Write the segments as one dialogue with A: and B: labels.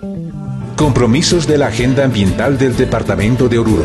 A: Compromisos de la Agenda Ambiental del Departamento de Oruro.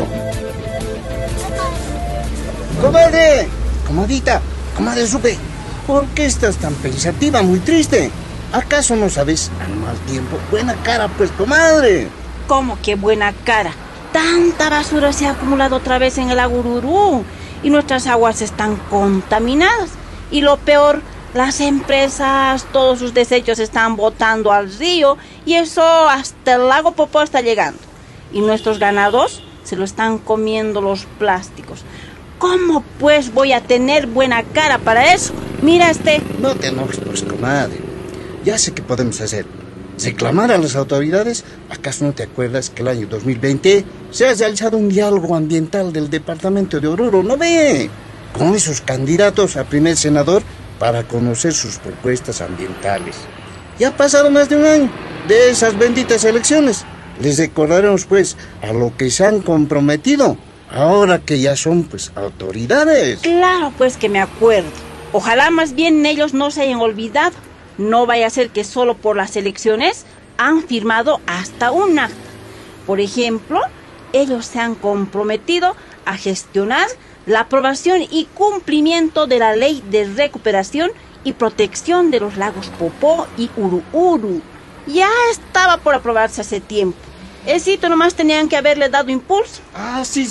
B: ¡Comadre! ¡Comadita! ¡Comadre Supe! ¿Por qué estás tan pensativa, muy triste? ¿Acaso no sabes al mal tiempo? Buena cara, pues, comadre.
C: ¿Cómo que buena cara? Tanta basura se ha acumulado otra vez en el lago Ururú y nuestras aguas están contaminadas. Y lo peor, las empresas, todos sus desechos están botando al río y eso hasta el lago Popó está llegando. Y nuestros ganados se lo están comiendo los plásticos. ¿Cómo pues voy a tener buena cara para eso? Mira
B: No te enojes, pues, comadre. Ya sé qué podemos hacer. Reclamar a las autoridades. ¿Acaso no te acuerdas que el año 2020 se ha realizado un diálogo ambiental del departamento de Oruro? ¿No ve? Con esos candidatos a primer senador para conocer sus propuestas ambientales. Ya ha pasado más de un año de esas benditas elecciones. Les recordaremos, pues, a lo que se han comprometido, ahora que ya son, pues, autoridades.
C: Claro, pues que me acuerdo. Ojalá más bien ellos no se hayan olvidado. No vaya a ser que solo por las elecciones han firmado hasta un acta. Por ejemplo, ellos se han comprometido a gestionar la aprobación y cumplimiento de la Ley de Recuperación y Protección de los Lagos Popó y Ururu. Ya estaba por aprobarse hace tiempo. Esito nomás tenían que haberle dado impulso.
B: Sí.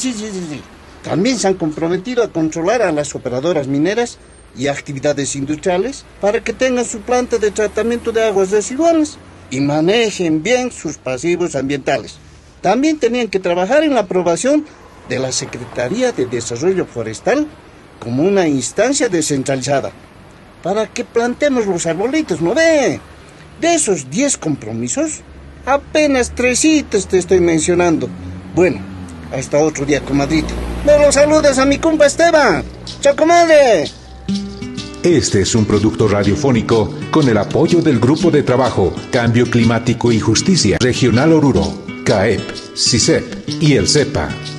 B: También se han comprometido a controlar a las operadoras mineras y actividades industriales para que tengan su planta de tratamiento de aguas residuales y manejen bien sus pasivos ambientales. También tenían que trabajar en la aprobación de la Secretaría de Desarrollo Forestal como una instancia descentralizada para que plantemos los arbolitos, ¿no ve? De esos 10 compromisos, apenas 3 te estoy mencionando. Bueno, hasta otro día, comadrita. Me lo saludas a mi compa Esteban. ¡Chao, comadre!
A: Este es un producto radiofónico con el apoyo del Grupo de Trabajo Cambio Climático y Justicia Regional Oruro, CAEP, CISEP y el CEPA.